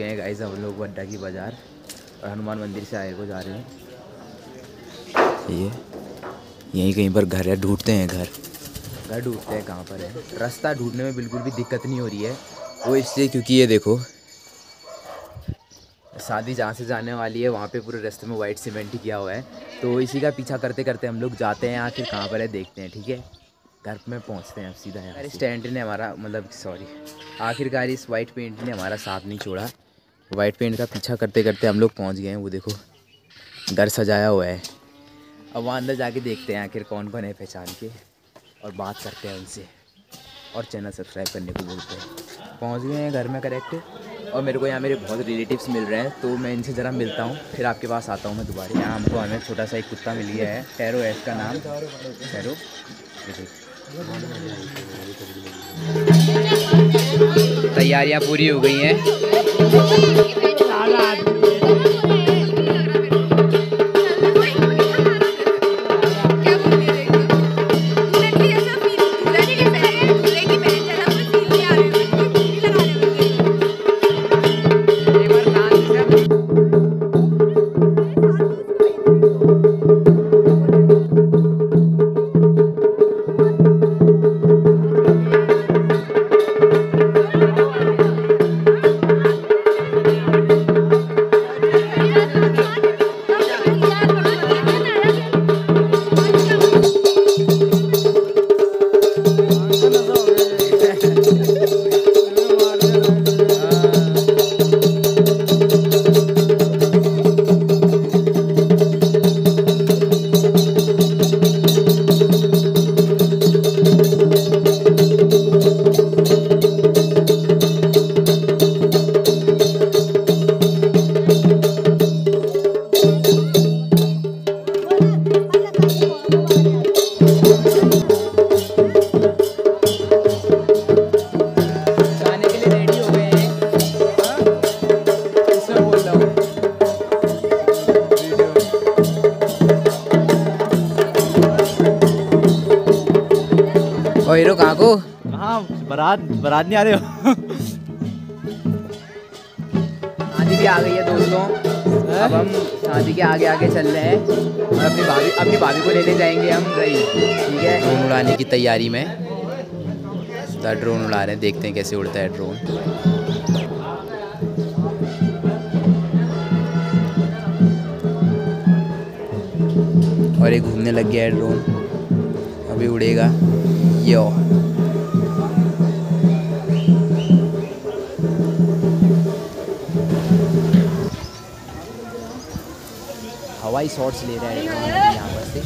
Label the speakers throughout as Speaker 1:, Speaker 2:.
Speaker 1: गए हैं गाइस हम लोग अड्डा की बाज़ार और हनुमान मंदिर से आए को जा रहे हैं। ये यहीं कहीं पर घर है, ढूंढते हैं घर ढूंढते हैं कहाँ पर है। रास्ता ढूंढने में बिल्कुल भी दिक्कत नहीं हो रही है, वो इसलिए क्योंकि ये देखो शादी जहाँ से जाने वाली है वहाँ पे पूरे रास्ते में वाइट सीमेंट ही किया हुआ है। तो इसी का पीछा करते करते हम लोग जाते हैं, आखिर कहाँ पर है देखते हैं। ठीक है, घर में पहुँचते हैं अब सीधा। यार इस टेंट ने हमारा आखिरकार इस वाइट पेंट ने हमारा साथ नहीं छोड़ा। वाइट पेंट का पीछा करते करते हम लोग पहुँच गए हैं। वो देखो घर सजाया हुआ है। अब वहाँ अंदर जाके देखते हैं आखिर कौन कौन है पहचान के, और बात करते हैं उनसे, और चैनल सब्सक्राइब करने को बोलते हैं। पहुँच गए हैं घर में करेक्ट, और मेरे को यहाँ मेरे बहुत रिलेटिव्स मिल रहे हैं, तो मैं इनसे ज़रा मिलता हूँ, फिर आपके पास आता हूँ मैं दोबारा। यहाँ हमको हमें छोटा सा एक कुत्ता मिल गया है, टैरो है इसका नाम, टैरो। तैयारियाँ पूरी हो गई हैं। और हीरो कहाँ को?
Speaker 2: हाँ, बारात नहीं आ रहे हो?
Speaker 1: शादी भी आ गई है दोस्तों। अब हम शादी के आगे आगे चल रहे हैं और अपनी भाभी को लेने जाएंगे हम रही। ठीक है, ड्रोन उड़ाने की तैयारी में ड्रोन उड़ा रहे हैं, देखते हैं कैसे उड़ता है ड्रोन। और ये घूमने लग गया है ड्रोन, अभी उड़ेगा। यो हवाई शॉट्स ले रहे हैं यहाँ पर से।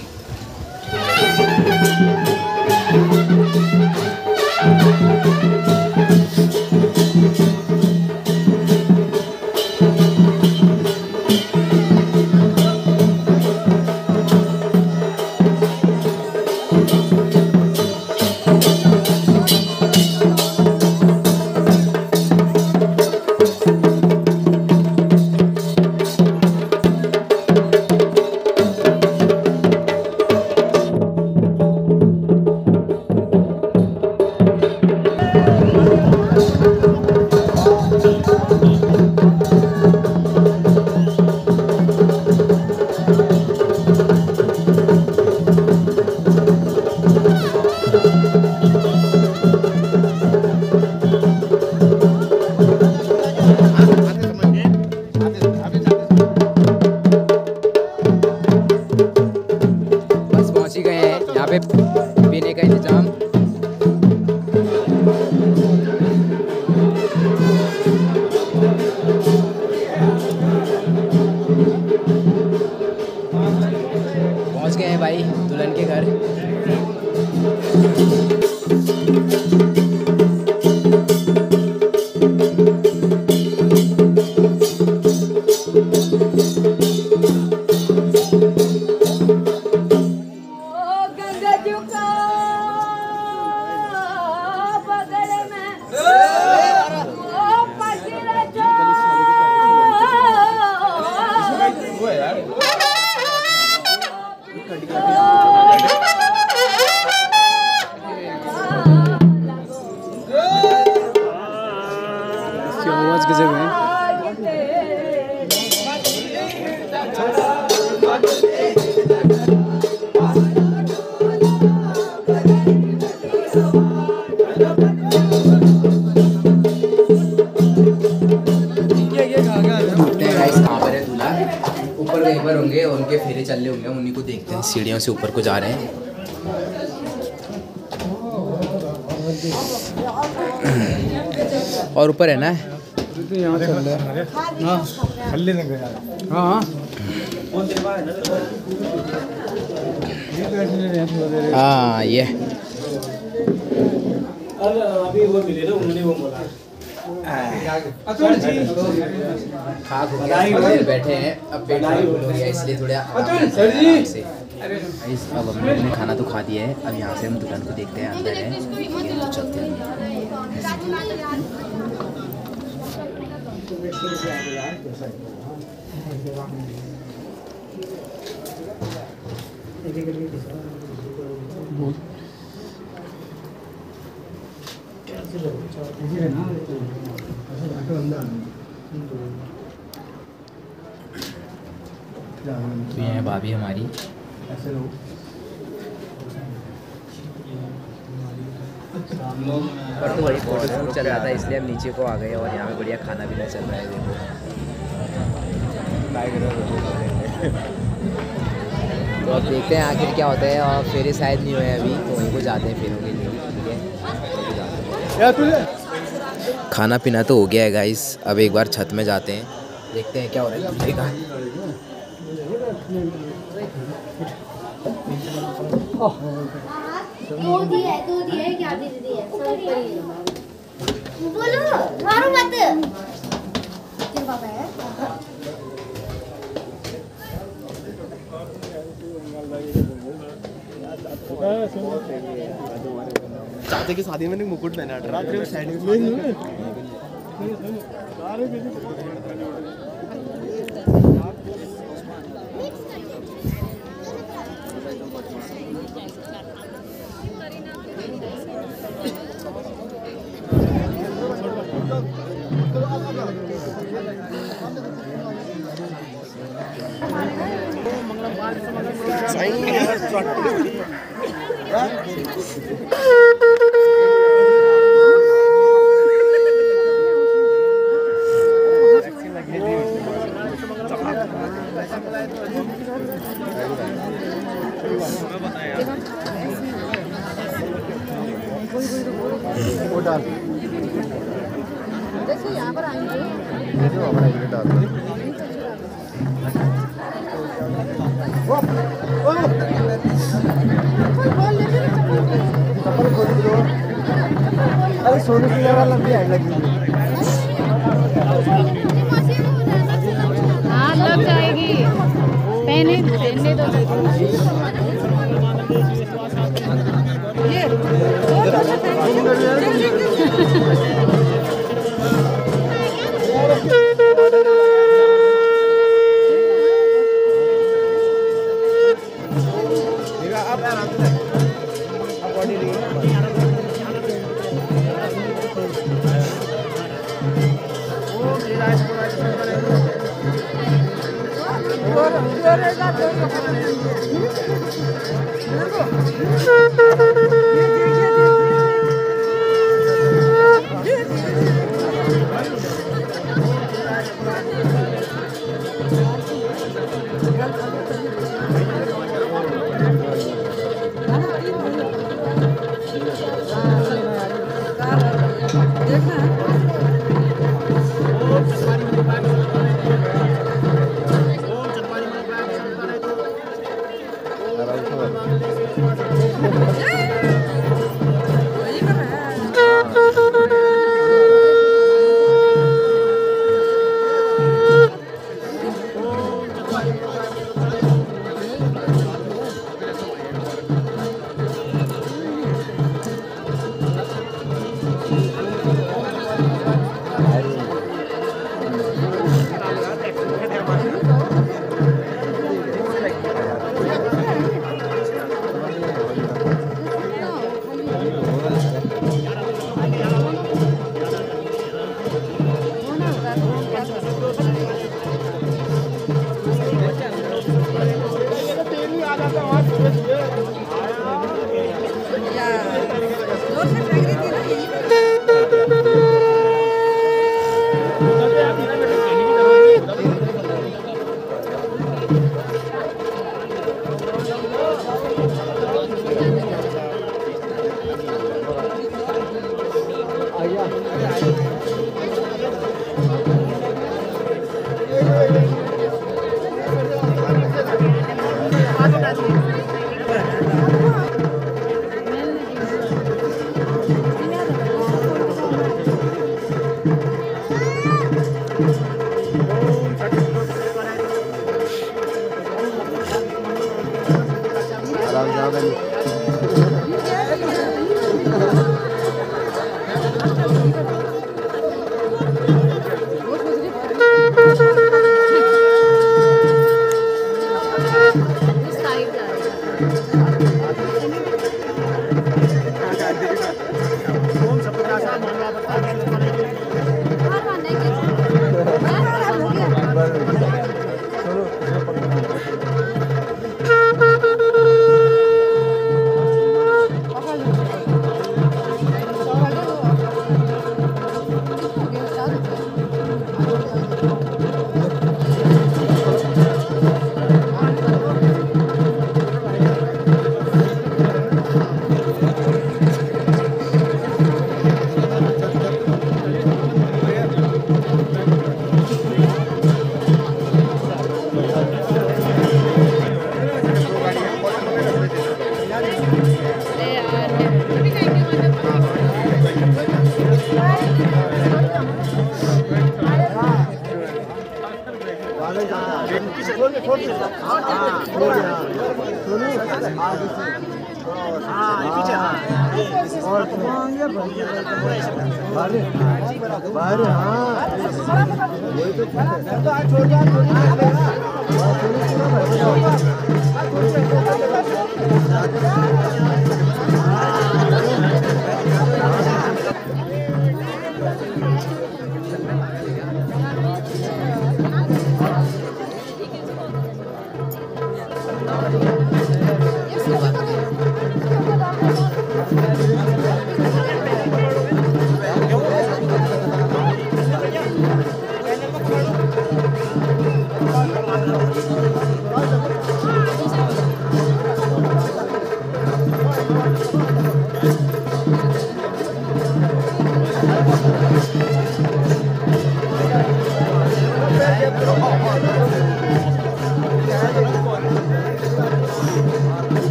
Speaker 1: पीने का इंतजाम। पहुंच गए हैं भाई दुल्हन के घर।
Speaker 3: गजब है।
Speaker 1: कहाँ पर है दूल्हा? ऊपर कहीं पर होंगे, उनके फेरे चल रहे होंगे, उन्हीं को देखते हैं। सीढ़ियों से ऊपर को जा रहे हैं। और ऊपर है ना,
Speaker 3: यहाँ चल रहा है। हाँ
Speaker 1: हाँ ये
Speaker 4: अभी वो मिले ना, उन्होंने वो बोला
Speaker 1: बैठे हैं। अब पेट हो गया इसलिए थोड़ा अब हमने खाना तो खा दिया है। अब यहाँ से हम दुकान को देखते हैं, अंदर है तो चलते हैं। तो ये है भाभी हमारी। पर तो बड़ी फोटो शूट चल रहा था इसलिए हम नीचे को आ गए और यहाँ पे बढ़िया खाना पीना चल रहा है। देखो तो अब देखते हैं आखिर क्या होता है। और फेरे शायद नहीं हुए अभी, तो वहीं को जाते हैं फेरों के लिए। ठीक है, खाना पीना तो हो गया है गाइस। अब एक बार छत में जाते हैं, देखते हैं क्या हो रहा है दूल्हे का।
Speaker 5: दो दिया है क्या दे दी है बोलो मारो मत तेरे पापा है।
Speaker 3: चाचा की शादी में मुकुट पहना था रात में साइड में। वो डाल
Speaker 5: देखो यहाँ पर आएंगे
Speaker 3: अरे सोनू की जगह लंबी आग लगी।
Speaker 6: हाँ लग जाएगी, पहनने दो।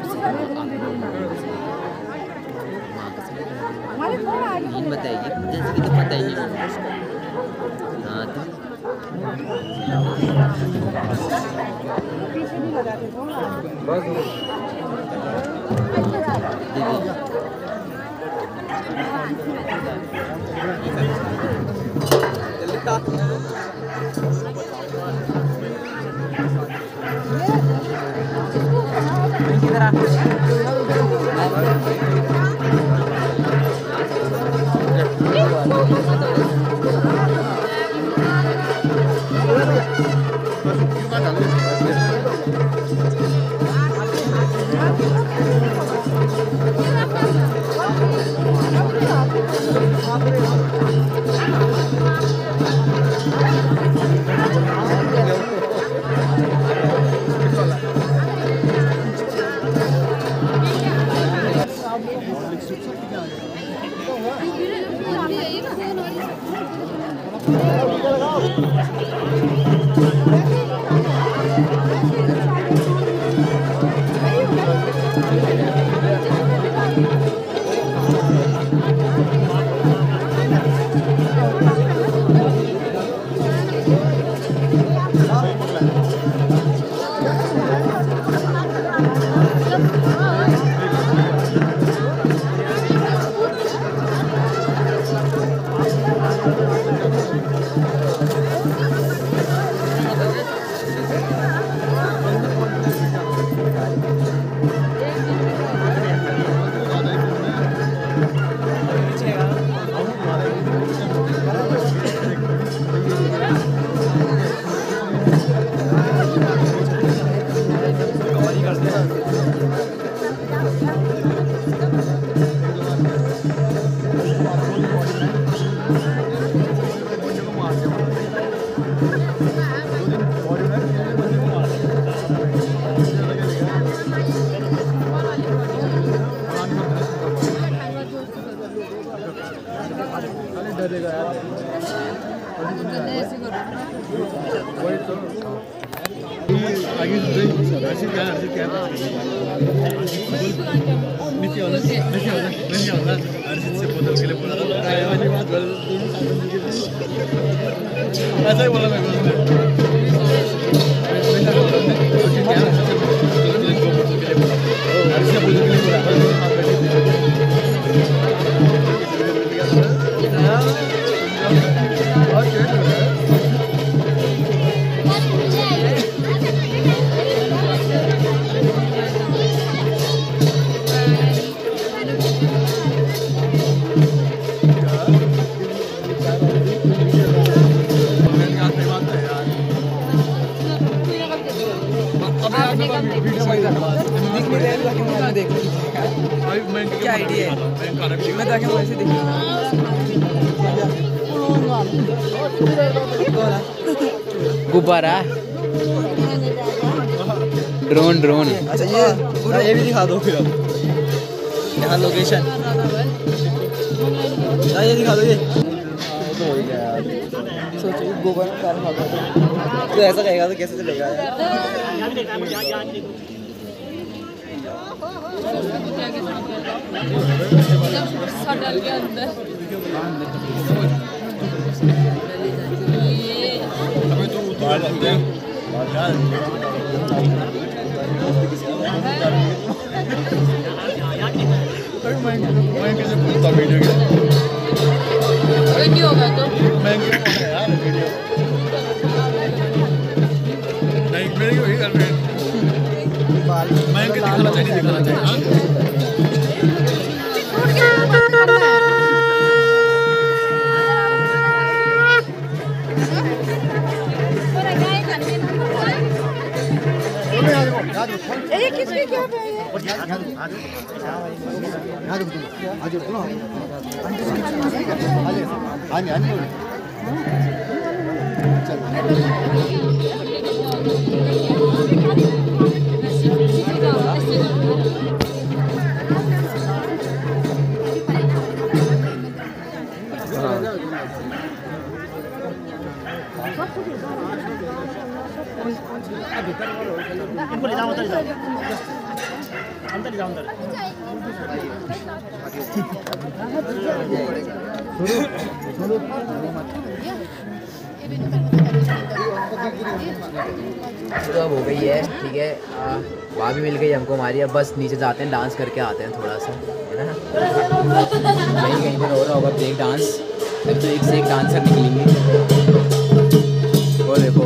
Speaker 1: नहीं बताएगी जैसे कि तो पता ही नहीं होगा। हाँ तो
Speaker 3: ऐसा ही बोला मैं
Speaker 1: क्या आइडिया है? मैं ताकि वैसे गुब्बारा ड्रोन ड्रोन।
Speaker 3: अच्छा ये भी दिखा दो फिर अब यहाँ लोकेशन ये दिखा दो ये तो हो गया यार। सोचो गोबर तो ऐसा कहेगा तो कैसे चलेगा यार।
Speaker 6: डल के अंदर
Speaker 3: अबे तो उतार लेते हैं मैं कैसे पूछता वीडियो के
Speaker 6: नहीं होगा तो
Speaker 3: मैं यार वीडियो नहीं मेरी वही कर रहे हैं मैं क्या दिखाना चाहिए हाँ
Speaker 6: ये किसके क्या पे है
Speaker 1: तो अब हो गई है, ठीक है। वहाँ भी मिल गई हमको हमारी। अब बस नीचे जाते हैं, डांस करके आते हैं थोड़ा सा, है ना। कहीं पर हो रहा होगा ब्रेक डांस। अब तो एक से एक डांसर निकलेंगे। वो देखो,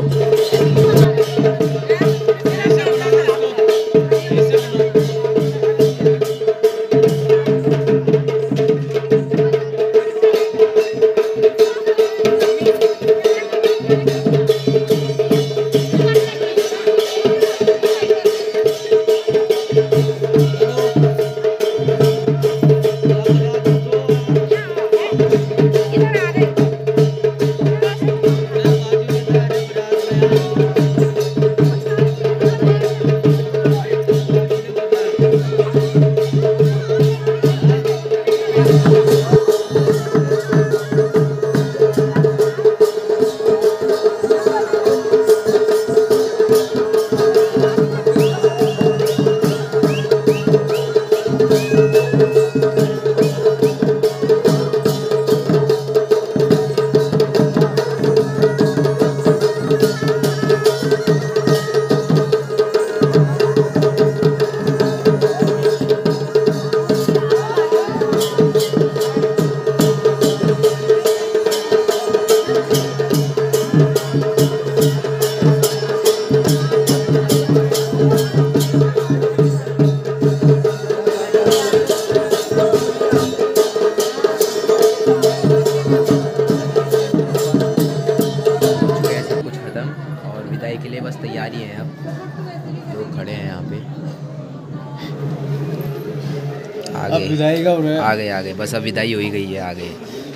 Speaker 1: के लिए बस तैयारी है। अब लोग खड़े हैं यहाँ पे। आ गए बस अब विदाई हो ही गई है। आ गए।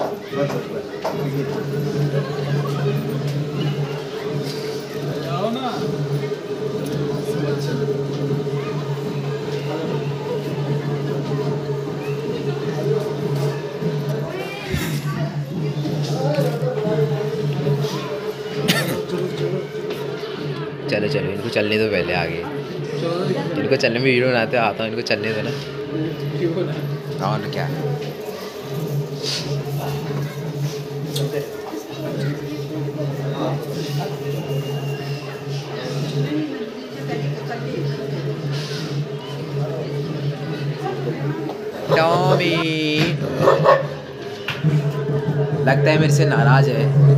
Speaker 1: चलो चलो इनको चलने दो पहले आगे। इनको चलने में वीडियो बनाते आता हूँ, इनको चलने दो ना। और क्या टॉमी लगता है मेरे से नाराज है।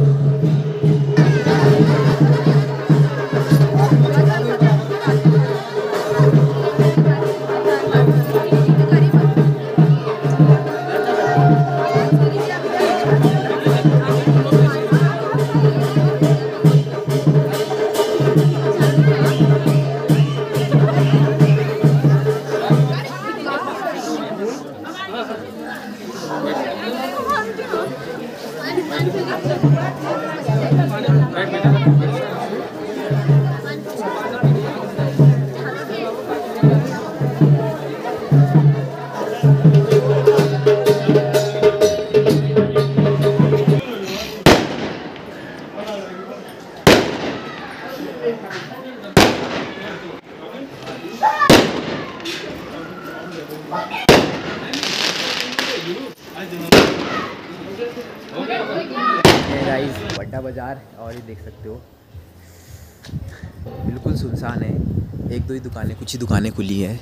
Speaker 1: गाइस बट्टा बाज़ार और ये देख सकते हो बिल्कुल सुनसान है। एक दो ही दुकानें, कुछ ही दुकानें खुली है।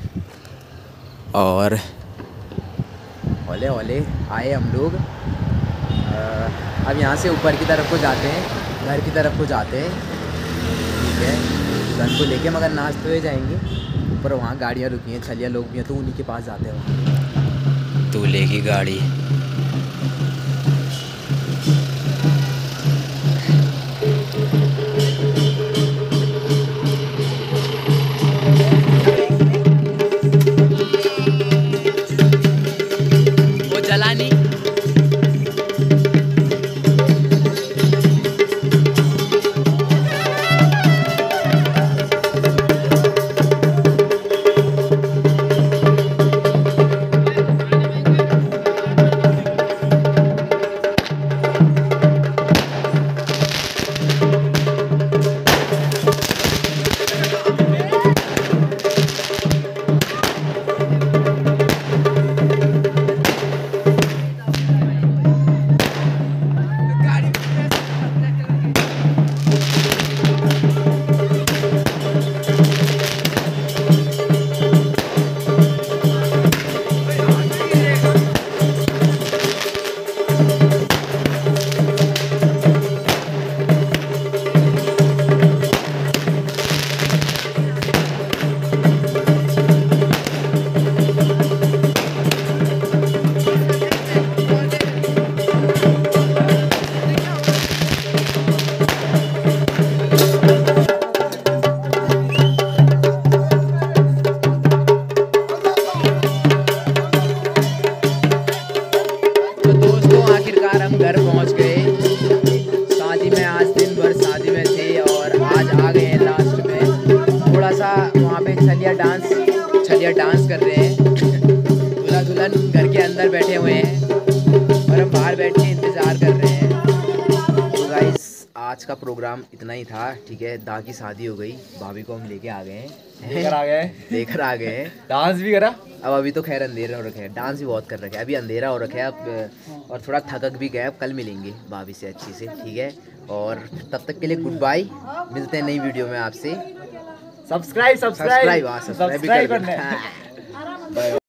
Speaker 1: और हौले हौले आए हम लोग। अब यहाँ से ऊपर की तरफ को जाते हैं, घर की तरफ को जाते हैं, ठीक है। गन को लेके मगर नाचते हुए जाएंगे। ऊपर वहाँ गाड़ियाँ रुकी हैं, छलिया लोग भी हैं, तो उन्हीं के पास जाते हैं। तू लेगी गाड़ी। कर रहे हैं। दूल्हा दुल्हन घर के अंदर बैठे हुए हैं और हम बाहर बैठ के इंतज़ार कर रहे हैं। तो गाइस आज का प्रोग्राम इतना ही था, ठीक है। दा की शादी हो गई, भाभी को हम लेके आ गए हैं, लेकर आ गए हैं।
Speaker 2: डांस भी करा।
Speaker 1: अब अभी तो खैर अंधेरा हो रखा है, डांस भी बहुत कर रखे है, अभी अंधेरा हो रखा है अब, और थोड़ा थकक भी गया। अब कल मिलेंगे भाभी से अच्छी से, ठीक है। और तब तक के लिए गुड बाय, मिलते हैं नई वीडियो में आपसे।
Speaker 2: सब्सक्राइब
Speaker 1: सब्सक्राइब भी कर देना।